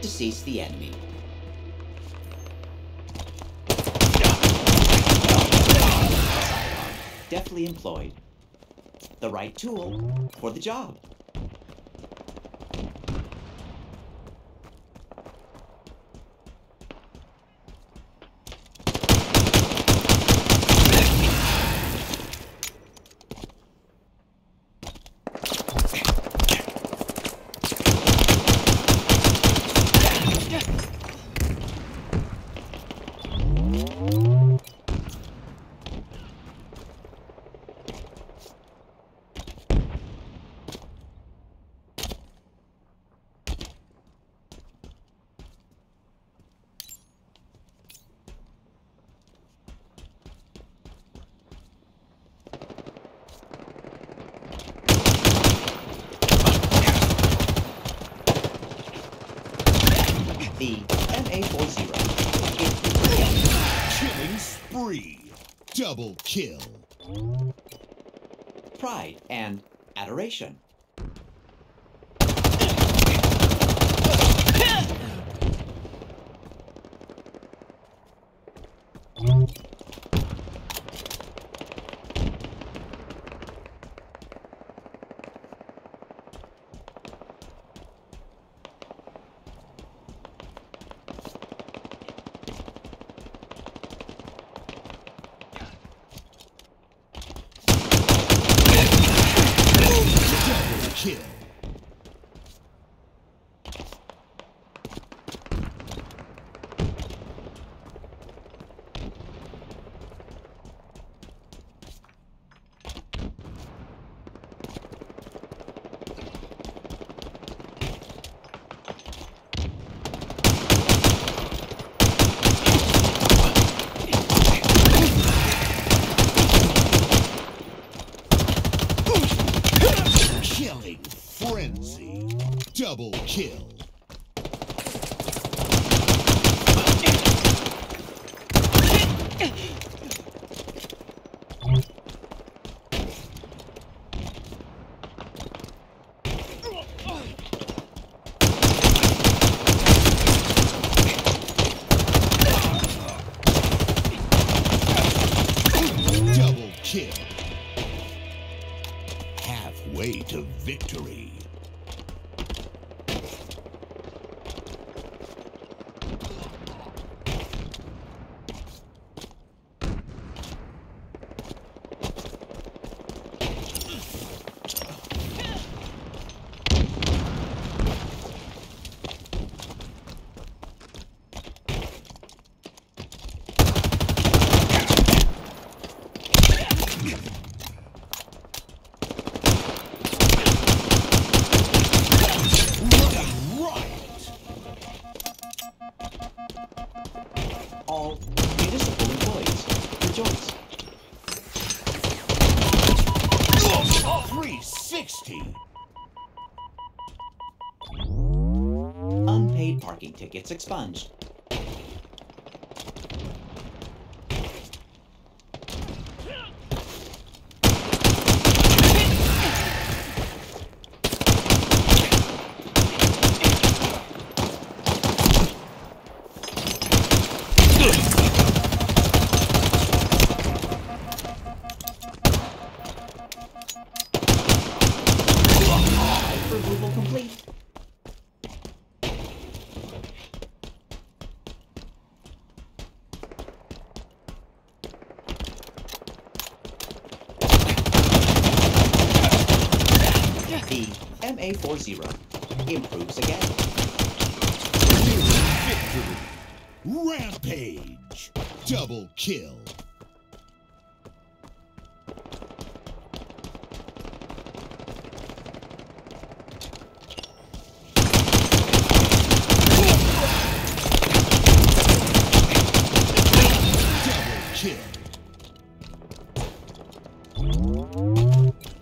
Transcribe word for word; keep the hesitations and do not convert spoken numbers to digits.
to seize the enemy. Deftly employed. The right tool for the job. The M A forty. Killing spree. Double kill. Pride and adoration. Kill. Killing frenzy. Double kill. Double kill. Halfway to victory. All municipal employees, rejoice. three sixty. Unpaid parking tickets expunged. Removal complete. The M A forty improves again. Victory. Rampage. Double kill. Double kill.